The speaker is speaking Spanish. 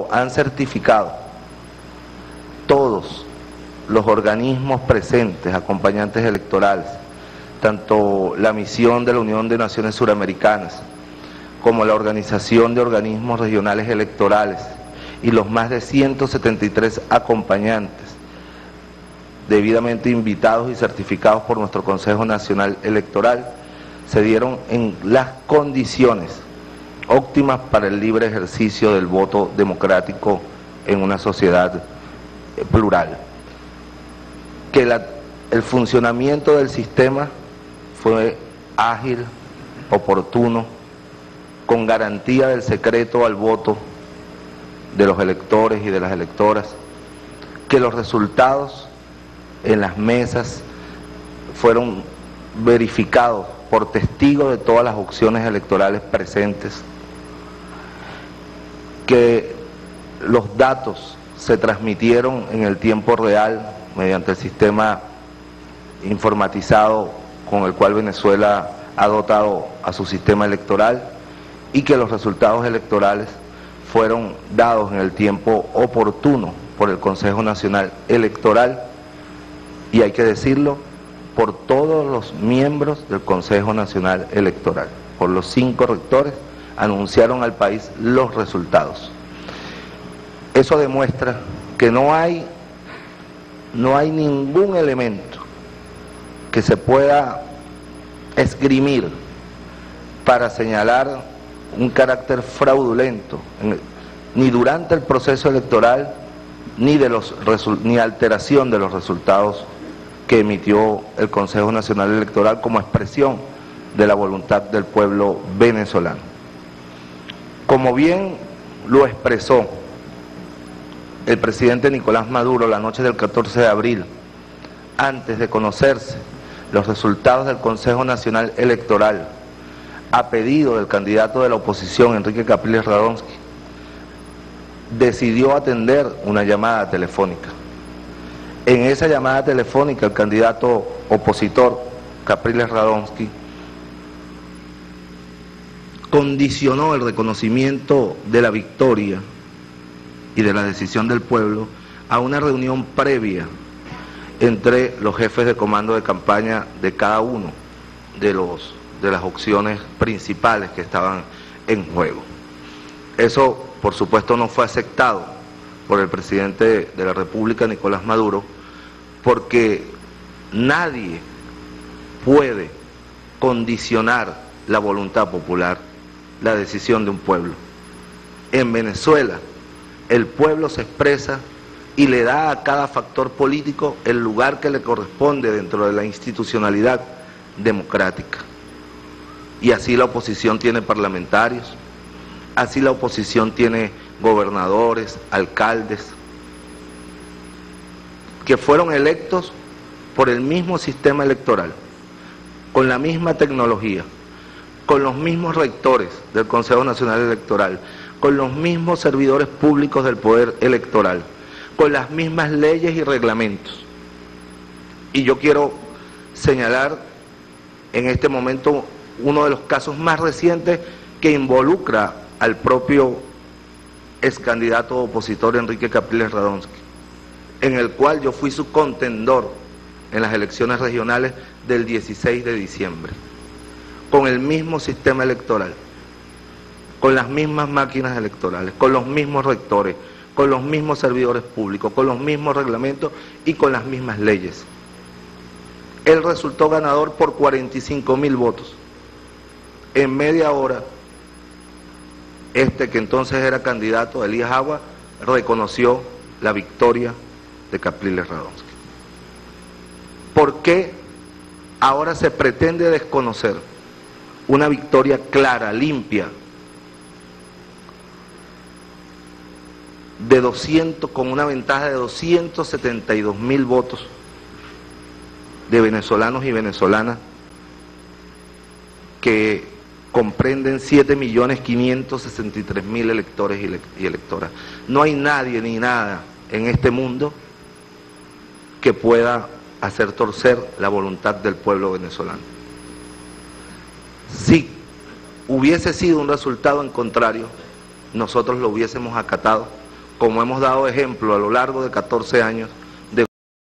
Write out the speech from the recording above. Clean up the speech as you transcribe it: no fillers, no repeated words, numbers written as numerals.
lo han certificado todos los organismos presentes, acompañantes electorales, tanto la misión de la Unión de Naciones Suramericanas, como la Organización de Organismos Regionales Electorales y los más de 173 acompañantes debidamente invitados y certificados por nuestro Consejo Nacional Electoral, se dieron en las condiciones óptimas para el libre ejercicio del voto democrático en una sociedad plural. Que el funcionamiento del sistema fue ágil, oportuno, con garantía del secreto al voto de los electores y de las electoras, que los resultados en las mesas fueron verificados por testigos de todas las opciones electorales presentes, que los datos se transmitieron en el tiempo real mediante el sistema informatizado con el cual Venezuela ha dotado a su sistema electoral, y que los resultados electorales fueron dados en el tiempo oportuno por el Consejo Nacional Electoral, y hay que decirlo, por todos los miembros del Consejo Nacional Electoral, por los 5 rectores, anunciaron al país los resultados. Eso demuestra que no hay ningún elemento que se pueda esgrimir para señalar un carácter fraudulento, ni durante el proceso electoral, ni alteración de los resultados que emitió el Consejo Nacional Electoral como expresión de la voluntad del pueblo venezolano. Como bien lo expresó el presidente Nicolás Maduro la noche del 14 de abril, antes de conocerse los resultados del Consejo Nacional Electoral, a pedido del candidato de la oposición, Enrique Capriles Radonsky, decidió atender una llamada telefónica. En esa llamada telefónica, el candidato opositor, Capriles Radonsky, condicionó el reconocimiento de la victoria y de la decisión del pueblo a una reunión previa entre los jefes de comando de campaña de cada uno de las opciones principales que estaban en juego. Eso, por supuesto, no fue aceptado por el presidente de la República, Nicolás Maduro, porque nadie puede condicionar la voluntad popular, la decisión de un pueblo. En Venezuela, el pueblo se expresa y le da a cada factor político el lugar que le corresponde dentro de la institucionalidad democrática. Y así la oposición tiene parlamentarios, así la oposición tiene gobernadores, alcaldes, que fueron electos por el mismo sistema electoral, con la misma tecnología, con los mismos rectores del Consejo Nacional Electoral, con los mismos servidores públicos del poder electoral, con las mismas leyes y reglamentos. Y yo quiero señalar en este momento uno de los casos más recientes que involucra al propio ex candidato opositor Enrique Capriles Radonsky, en el cual yo fui su contendor en las elecciones regionales del 16 de diciembre, con el mismo sistema electoral, con las mismas máquinas electorales, con los mismos rectores, con los mismos servidores públicos, con los mismos reglamentos y con las mismas leyes. Él resultó ganador por 45.000 votos. En media hora, que entonces era candidato, Elías Agua, reconoció la victoria de Capriles Radonsky. ¿Por qué ahora se pretende desconocer una victoria clara, limpia, con una ventaja de 272.000 votos de venezolanos y venezolanas que comprenden 7.563.000 electores y electoras? No hay nadie ni nada en este mundo que pueda hacer torcer la voluntad del pueblo venezolano. Si hubiese sido un resultado en contrario, nosotros lo hubiésemos acatado como hemos dado ejemplo a lo largo de 14 años,